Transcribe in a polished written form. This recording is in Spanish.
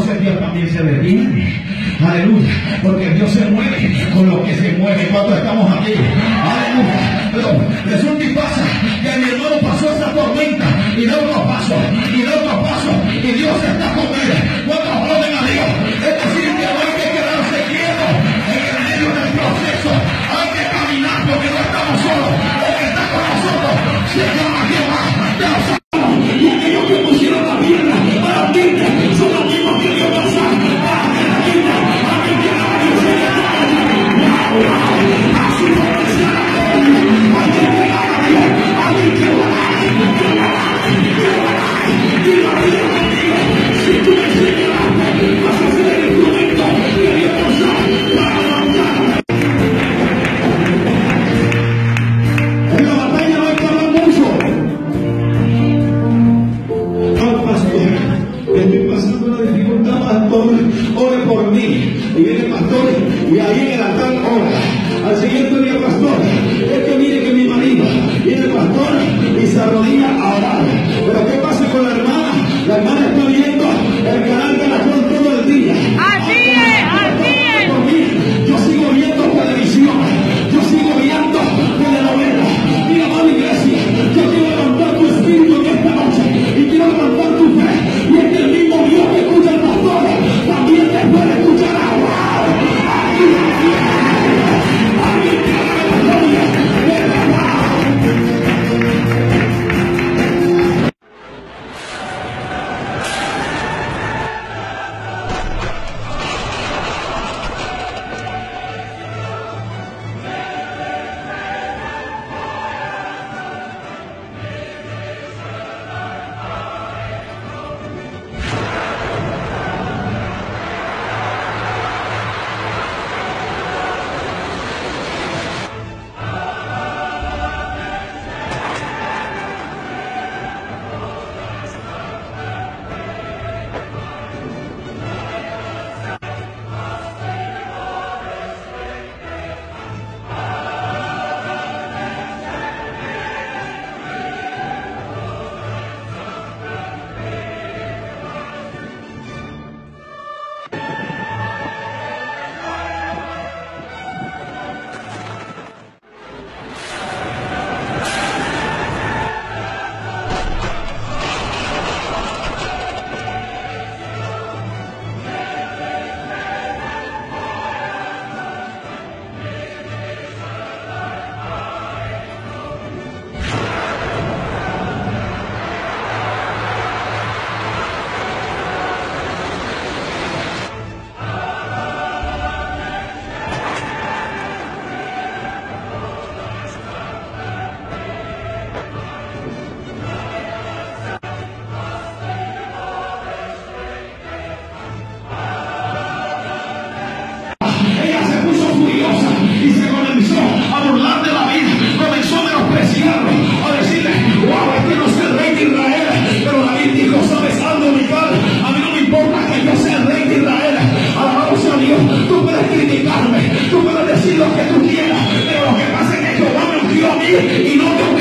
entonces Dios también se detiene. Aleluya, porque Dios se mueve con lo que se mueve. Cuando estamos aquí, aleluya. Pero resulta y pasa que mi hermano pasó esa tormenta y da otro paso, y da otro paso, y Dios está con él. Cuando aplauden a Dios, es decir, que no hay que quedarse quieto en el medio del proceso. Hay que caminar porque no estamos solos. El que está con nosotros se llama Jehová de los ángeles. Y aquellos que pusieron la pierna para unirte son los mismos que Dios va a usar para que la quita. Así como se Tú puedes decir lo que tú quieras, pero lo que pasa es que Jehová me ungió a mí y no te